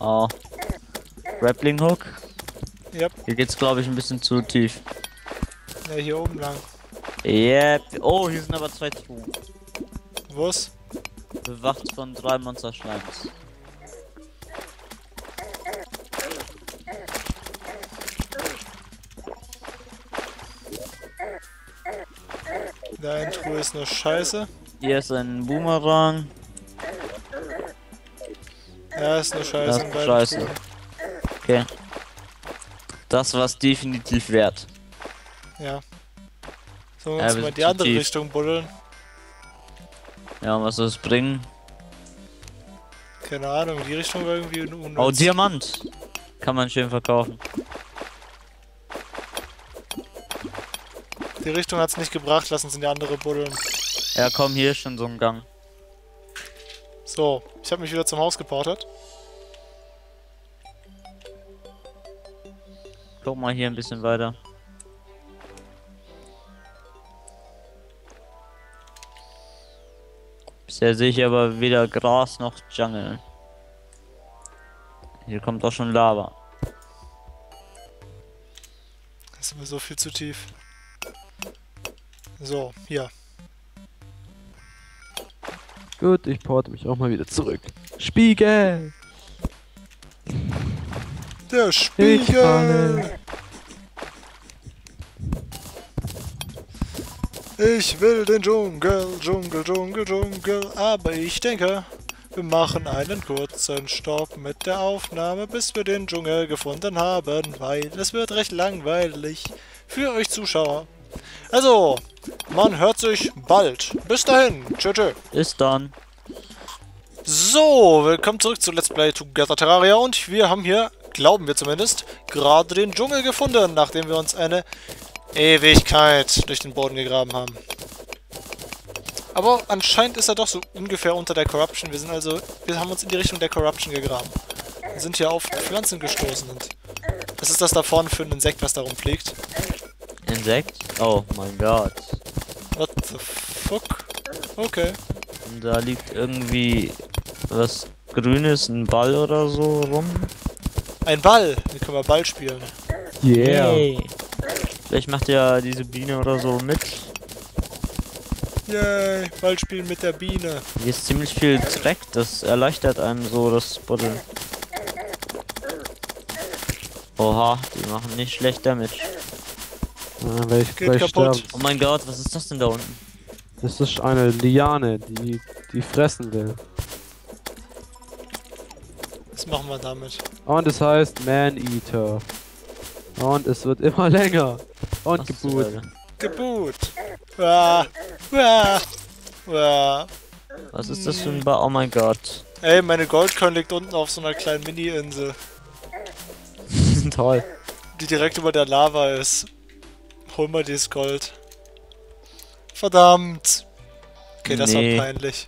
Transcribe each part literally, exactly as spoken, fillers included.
Oh. Grappling Hook. Yep. Hier geht's glaube ich ein bisschen zu tief. Ja, hier oben lang. Yep. Oh, hier sind aber zwei Truhen. Wo's? Bewacht von drei Monster Schleims. Dein Truhe ist nur scheiße. Hier ist ein Boomerang. Ja, ist nur scheiße. Das ist scheiße. Okay. Das war's definitiv wert. Ja. Sollen wir Ja, uns wir mal sind die zu andere tief. Richtung buddeln? Ja, und was soll es bringen? Keine Ahnung, die Richtung war irgendwie unnütz. Oh, Diamant! Kann man schön verkaufen. Die Richtung hat's nicht gebracht, lass uns in die andere buddeln. Ja, komm, hier ist schon so ein Gang. So, ich habe mich wieder zum Haus geportet. Guck mal hier ein bisschen weiter. Bisher sehe ich aber weder Gras noch Jungle. Hier kommt auch schon Lava. Das ist mir so viel zu tief. So, hier. Gut, ich porte mich auch mal wieder zurück. Spiegel! Der Ich Spiegel! falle. Ich will den Dschungel, Dschungel, Dschungel, Dschungel. Aber ich denke, wir machen einen kurzen Stopp mit der Aufnahme, bis wir den Dschungel gefunden haben, weil es wird recht langweilig für euch Zuschauer. Also, man hört sich bald. Bis dahin. Tschö, tschö. Ist dann. So, willkommen zurück zu Let's Play Together Terraria und wir haben hier, glauben wir zumindest, gerade den Dschungel gefunden, nachdem wir uns eine Ewigkeit durch den Boden gegraben haben. Aber anscheinend ist er doch so ungefähr unter der Corruption. Wir sind also, wir haben uns in die Richtung der Corruption gegraben. Wir sind hier auf Pflanzen gestoßen und was ist das da vorne für ein Insekt, was da rumfliegt? Insekt? Oh mein Gott. What the fuck? Okay. Und da liegt irgendwie was Grünes, ein Ball oder so rum. Ein Ball! Hier können wir Ball spielen. Yeah! Yay. Vielleicht macht ja diese Biene oder so mit. Yay! Ball spielen mit der Biene. Hier ist ziemlich viel Dreck, das erleichtert einem so das Buddeln. Oha, die machen nicht schlecht Damage. Dann werde ich Geht gleich kaputt. sterben. Oh mein Gott, was ist das denn da unten? Das ist eine Liane, die die fressen will. Was machen wir damit? Und es heißt Man-Eater. Und es wird immer länger. Und Was zur geboot. Hölle? Geboot! Uah, uah, uah. Was ist das für ein Ball? Oh mein Gott. Ey, meine Goldcoin liegt unten auf so einer kleinen Mini-Insel, Toll. die direkt über der Lava ist. Hol mal dieses Gold. Verdammt! Okay, das Nee. war peinlich.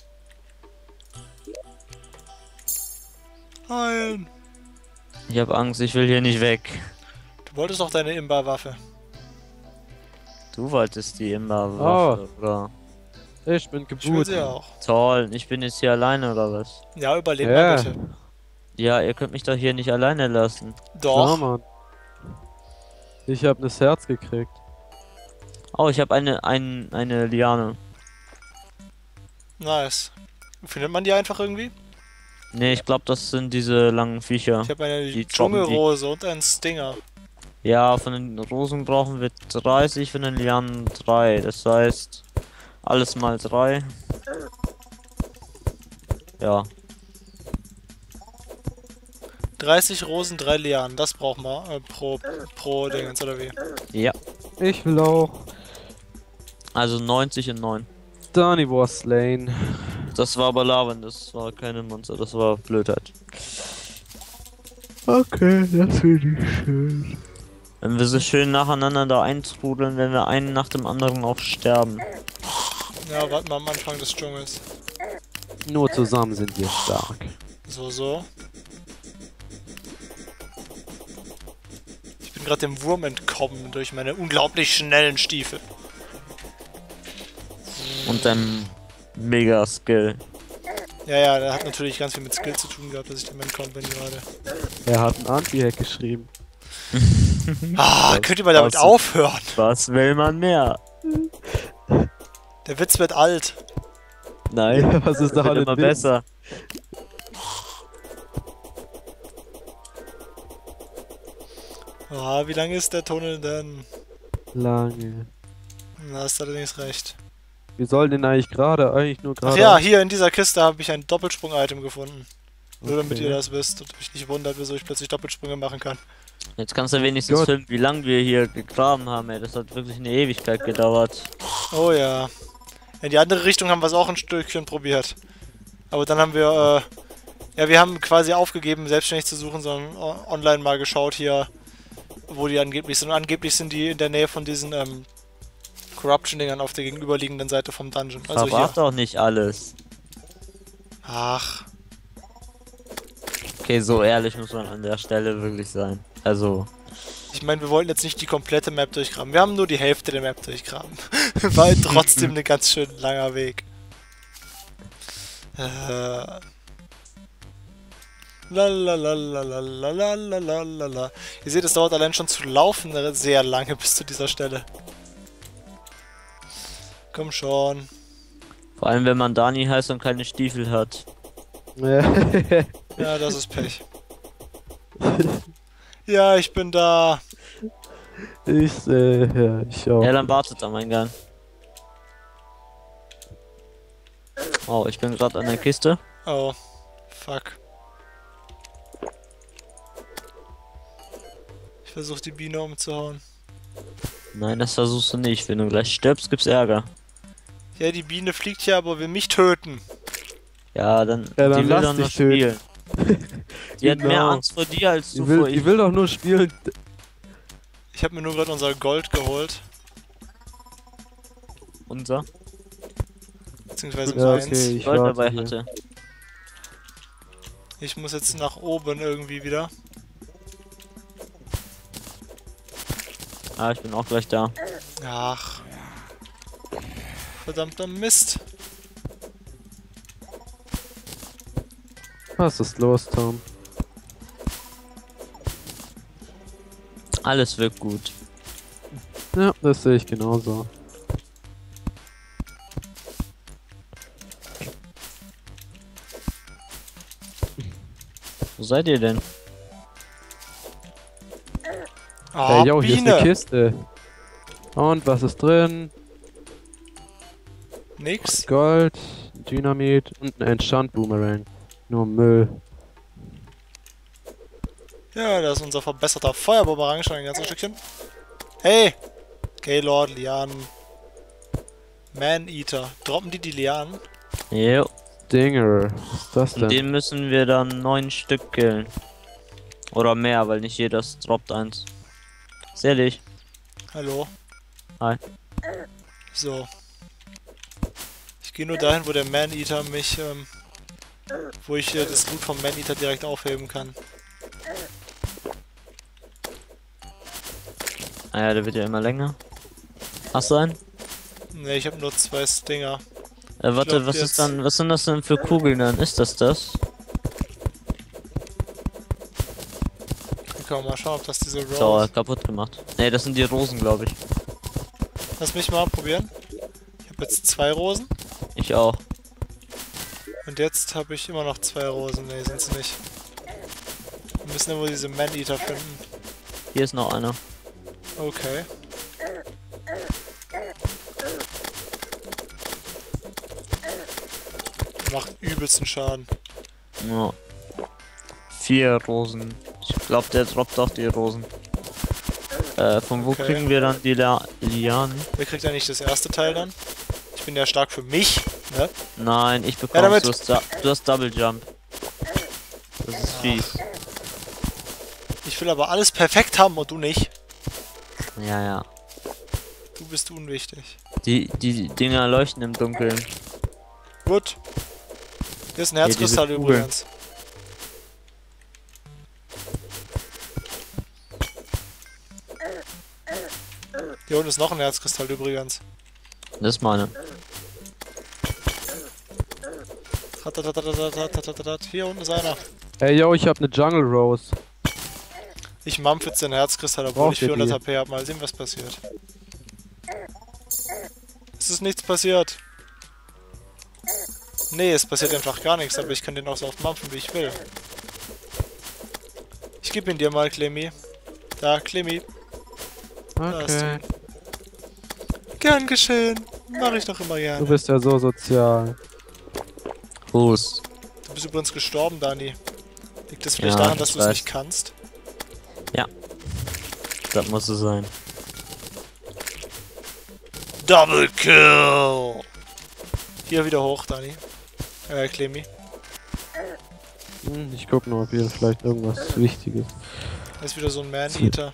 Nein! Ich habe Angst, ich will hier nicht weg. Du wolltest doch deine Imba-Waffe. Du wolltest die immer Waffe, oder? Ich bin Ich will geboot. sie auch. Toll, ich bin jetzt hier alleine oder was? Ja, überleb Ja. mal bitte. Ja, ihr könnt mich doch hier nicht alleine lassen. Ja, Doch. Mann. Ich hab das Herz gekriegt. Oh, ich habe eine, ein, eine Liane. Nice. Findet man die einfach irgendwie? Ne, ich glaube, das sind diese langen Viecher. Ich habe eine Die droppen die. Dschungelrose und einen Stinger. Ja, von den Rosen brauchen wir dreißig, von den Lianen drei. Das heißt, alles mal drei. Ja. dreißig Rosen, drei Lianen. Das brauchen wir äh, pro, pro Dingens, oder wie? Ja. Ich will auch. Also neunzig und neun. Donny was slain. Das war aber Lavan, das war keine Monster, das war Blödheit. Okay, das finde ich schön. Wenn wir so schön nacheinander da eintrudeln, wenn wir einen nach dem anderen auch sterben. Ja, warten wir am Anfang des Dschungels. Nur zusammen sind wir stark. So, so. Ich bin gerade dem Wurm entkommen durch meine unglaublich schnellen Stiefel. Und dann Mega-Skill. Ja, ja, der hat natürlich ganz viel mit Skill zu tun gehabt, dass ich dem entkommen bin gerade. Er hat einen Anti-Hack geschrieben. Ah, Was- könnt ihr mal damit was- aufhören? Was will man mehr? Der Witz wird alt. Nein, Ja, was ist das da wird alles immer besser. Ah, wie lang ist der Tunnel denn? Lange. Da hast du allerdings recht. Wir sollten den eigentlich gerade, eigentlich nur Ach gerade. ja, hier in dieser Kiste habe ich ein Doppelsprung-Item gefunden. Nur damit Okay. ihr das wisst und mich nicht wundert, wieso ich plötzlich Doppelsprünge machen kann. Jetzt kannst du wenigstens Gott. filmen, wie lange wir hier gegraben haben, ey. Das hat wirklich eine Ewigkeit gedauert. Oh ja. In die andere Richtung haben wir es auch ein Stückchen probiert. Aber dann haben wir, äh, ja, wir haben quasi aufgegeben, selbstständig zu suchen, sondern o- online mal geschaut hier, wo die angeblich sind. Und angeblich sind die in der Nähe von diesen, ähm, Corruption-Dingern auf der gegenüberliegenden Seite vom Dungeon. Also hier. Verrat doch nicht alles. Ach. Okay, so ehrlich muss man an der Stelle wirklich sein. Also, Ich meine, wir wollten jetzt nicht die komplette Map durchgraben. Wir haben nur die Hälfte der Map durchgraben. War halt trotzdem ein ganz schön langer Weg. Äh. Lalalalalalalalalala. Ihr seht, es dauert allein schon zu laufen sehr lange bis zu dieser Stelle. Komm schon. vor allem wenn man Dani heißt und keine Stiefel hat. Ja, das ist Pech. Ja, ich bin da. ich, äh, ja, ich auch. Ja, dann wartet am Eingang. Oh, ich bin gerade an der Kiste. Oh, fuck. Ich versuche die Biene umzuhauen. Nein, das versuchst du nicht. Wenn du gleich stirbst, gibt's Ärger. Ja, die Biene fliegt hier, aber will mich töten. Ja, dann, Ja, dann die will lass doch nur dich töten. spielen. Die hat mehr Genau. Angst vor dir als du Die will, vor die ich. will doch nur spielen. Ich habe mir nur gerade unser Gold geholt. Unser Beziehungsweise Ja, meins. okay, ich Gold warte dabei hier. hatte. Ich muss jetzt nach oben irgendwie wieder. Ah, ich bin auch gleich da. Ach. Verdammter Mist. Was ist los, Tom? Alles wird gut. Ja, das sehe ich genauso. Ah, Wo seid ihr denn? Ah, Ey, yo, hier ist eine Biene. Kiste. Und was ist drin? Nix. Gold, Dynamit und ein Enchant Boomerang. Nur Müll. Ja, da ist unser verbesserter Feuerboomerang schon ein ganzes Stückchen. Hey! Gaylord, Lianen. Man-Eater. Droppen die die Lianen? Jo. Dinger. Was ist das Und denn? den müssen wir dann neun Stück killen. Oder mehr, weil nicht jeder droppt eins. Sehr dich. Hallo? Hi. So. Ich gehe nur dahin, wo der Man-Eater mich, ähm, wo ich äh, das Loot vom Man-Eater direkt aufheben kann. Ah ja, der wird ja immer länger. Hast du einen? Ne, ich habe nur zwei Stinger. Äh, warte, glaub, was jetzt- ist dann, was sind das denn für Kugeln dann? Ist das das? Dann können wir mal schauen, ob das diese Rose... So, kaputt gemacht. Ne, das sind die Rosen, glaube ich. Lass mich mal probieren. Ich habe jetzt zwei Rosen. Ich auch. Und jetzt habe ich immer noch zwei Rosen. Ne, sind sie nicht. Wir müssen ja wohl diese Man-Eater finden. Hier ist noch einer. Okay. Macht übelsten Schaden. Ja. Vier Rosen. Ich glaube, der droppt auch die Rosen. Äh, von wo Okay. kriegen wir dann die La Lianen? Wer kriegt eigentlich das erste Teil dann? Ich bin ja stark für mich, ne? Nein, ich Ja, bekomme damit- du, hast da du hast Double Jump. Das ist fies. Ich will aber alles perfekt haben und du nicht. Ja, ja. Du bist unwichtig. Die, die Dinger leuchten im Dunkeln. Gut. Hier ist ein Hier, diese Herzkristall Kugeln. übrigens. Hier unten ist noch ein Herzkristall übrigens. Das ist meine. Ratatatatatatatat. Hier unten ist einer. Ey, yo, ich hab ne Jungle Rose. Ich mampf jetzt den Herzkristall, obwohl Braucht ich ihr vierhundert die? H P hab. Mal sehen, was passiert. Es ist nichts passiert. Nee, es passiert einfach gar nichts, aber ich kann den auch so oft mampfen, wie ich will. Ich geb ihn dir mal, Clemmy. Da, Clemmy. Da ist Okay. du. Gern geschehen. Mach ich doch immer Du gerne. bist ja so sozial. Fuß. Du bist übrigens gestorben, Dani. Liegt das vielleicht Ja, daran, dass ich du es weiß. nicht kannst? Das muss es sein. Double Kill! Hier wieder hoch, Dani. Äh, Clemmy. Hm, ich guck noch, ob hier vielleicht irgendwas Wichtiges. Da ist wieder so ein Man-Eater.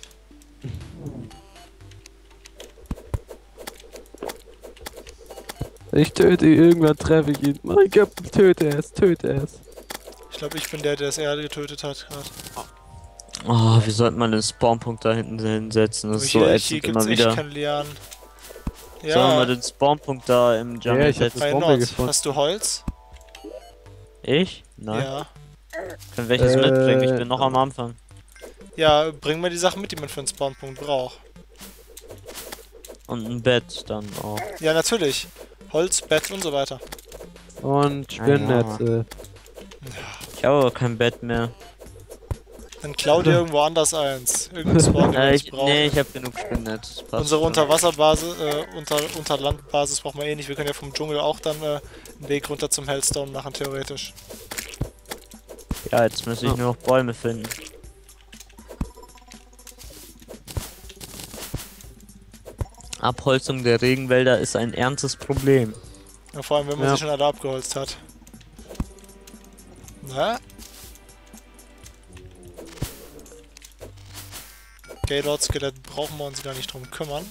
Ich töte ihn, irgendwann treffe ich ihn. Mein Gott, töte es, töte es. Ich glaube, ich bin der, der es eher getötet hat gerade. Oh, wir sollten mal den Spawnpunkt da hinten hinsetzen. Das ist so hier, hier ätzend gibt's immer echt wieder. keinen Lianen. Sollen wir mal Ja, den Spawnpunkt da im Jungle Ja, ich hab setzen? das bei Bombe Nord. gefunden. Hast du Holz? Ich? Nein. Ja. Können welches Äh, mitbringen? Ich bin noch am Anfang. Ja, bring mir die Sachen mit, die man für einen Spawnpunkt braucht. Und ein Bett dann auch. Ja, natürlich. Holz, Bett und so weiter. Und Spinnennetze. Ich habe aber kein Bett mehr. Dann klau dir irgendwo anders eins. Irgendein Spawn, den wir Äh, jetzt ich, brauchen. nee, ich habe genug Spinnennetz. Das passt Unsere schon. Unterwasserbasis, äh, unter, Unterlandbasis brauchen wir eh nicht. Wir können ja vom Dschungel auch dann äh, einen Weg runter zum Hellstone machen, theoretisch. Ja, jetzt muss ich Ja. nur noch Bäume finden. Abholzung der Regenwälder ist ein ernstes Problem. Ja, vor allem, wenn man Ja. sie schon alle abgeholzt hat. Na? Gaylord-Skelett brauchen wir uns gar nicht drum kümmern.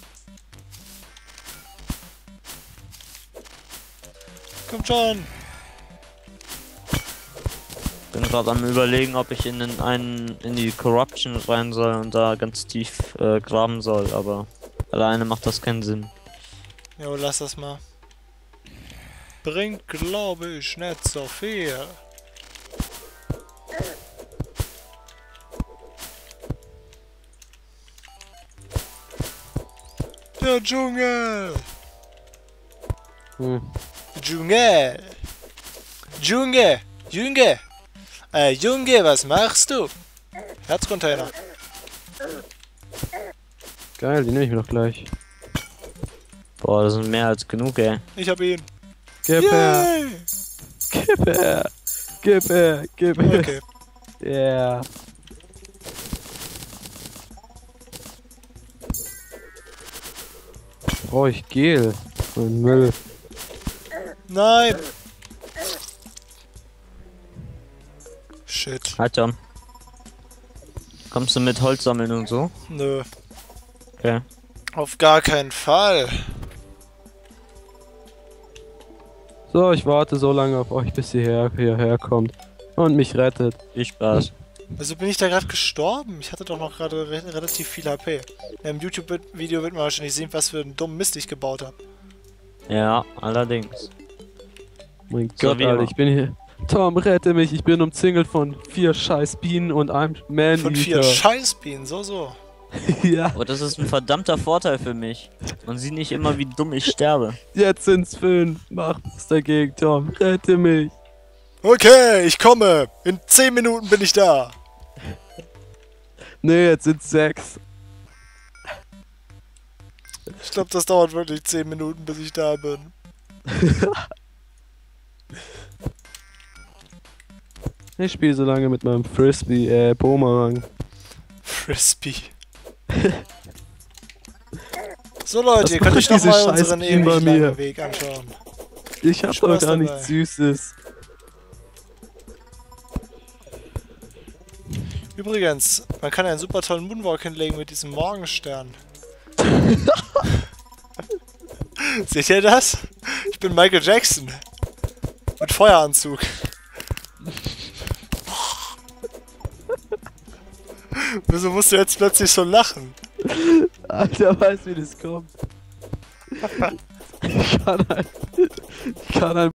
Kommt schon! Bin gerade am überlegen, ob ich in den einen in die Corruption rein soll und da ganz tief äh, graben soll, aber alleine macht das keinen Sinn. Jo, lass das mal. Bringt, glaube ich, nicht so viel. Der Dschungel! Hm. Dschungel! Dschungel! Junge! Äh, Junge, was machst du? Herzcontainer. Geil, die nehme ich mir doch gleich. Boah, das sind mehr als genug, ey. Ich hab ihn. Gib her, Yay! gib her, gib her, gib her. Okay. Yeah. Brauche ich Gel und Müll. Nein! Shit. Halt schon. Kommst du mit Holz sammeln und so? Nö. Okay. Auf gar keinen Fall. So, ich warte so lange auf euch, bis ihr her, hierher kommt und mich rettet. Viel Spaß. Also bin ich da gerade gestorben? Ich hatte doch noch gerade re relativ viel H P. Im YouTube-Video wird man wahrscheinlich sehen, was für einen dummen Mist ich gebaut habe. Ja, allerdings. Mein So Gott, wie Alter, immer. ich bin hier. Tom, rette mich, ich bin umzingelt von vier scheiß Bienen und einem Man-Eater. Von vier Scheißbienen, so so. Ja, Aber das ist ein verdammter Vorteil für mich. Man sieht nicht immer, wie dumm ich sterbe. jetzt sind's fünf. Mach was dagegen, Tom, rette mich. Okay, ich komme. In zehn Minuten bin ich da. Nee, jetzt sind's sechs. Ich glaube, das dauert wirklich zehn Minuten, bis ich da bin. Ich spiele so lange mit meinem Frisbee, äh, Boomerang. Frisbee. So Leute, Was ihr könnt euch macht noch diese mal unseren Scheißbienen bei ewig mir? langen Weg anschauen. Ich hab Spaß doch gar dabei. nichts Süßes. Übrigens, man kann einen super tollen Moonwalk hinlegen mit diesem Morgenstern. Seht ihr das? Ich bin Michael Jackson. Mit Feueranzug. Wieso musst du jetzt plötzlich so lachen? Alter, weiß wie das kommt. Ich kann ein, ich kann ein